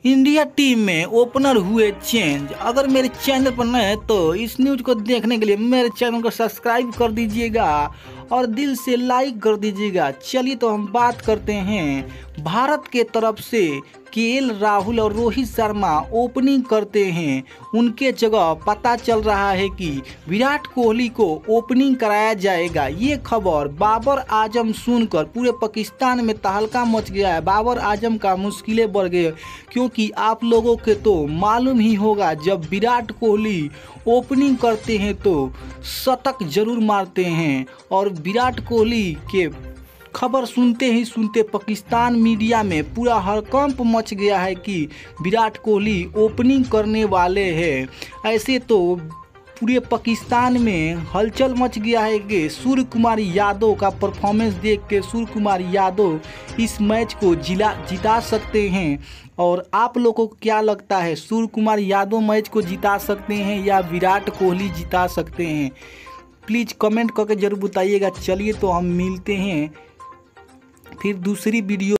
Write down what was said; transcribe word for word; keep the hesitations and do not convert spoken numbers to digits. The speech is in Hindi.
इंडिया टीम में ओपनर हुए चेंज। अगर मेरे चैनल पर नए हैं तो इस न्यूज को देखने के लिए मेरे चैनल को सब्सक्राइब कर दीजिएगा और दिल से लाइक कर दीजिएगा। चलिए तो हम बात करते हैं भारत के तरफ से केएल राहुल और रोहित शर्मा ओपनिंग करते हैं। उनके जगह पता चल रहा है कि विराट कोहली को ओपनिंग कराया जाएगा। ये खबर बाबर आजम सुनकर पूरे पाकिस्तान में तहलका मच गया है। बाबर आजम का मुश्किलें बढ़ गई, क्योंकि आप लोगों के तो मालूम ही होगा जब विराट कोहली ओपनिंग करते हैं तो शतक जरूर मारते हैं। और विराट कोहली के खबर सुनते ही सुनते पाकिस्तान मीडिया में पूरा हड़कंप मच गया है कि विराट कोहली ओपनिंग करने वाले हैं। ऐसे तो पूरे पाकिस्तान में हलचल मच गया है कि सूर्य कुमार यादव का परफॉर्मेंस देख के सूर्य कुमार यादव इस मैच को जिला जिता सकते हैं। और आप लोगों को क्या लगता है, सूर्य कुमार यादव मैच को जिता सकते हैं या विराट कोहली जिता सकते हैं? प्लीज़ कमेंट करके ज़रूर बताइएगा। चलिए तो हम मिलते हैं फिर दूसरी वीडियो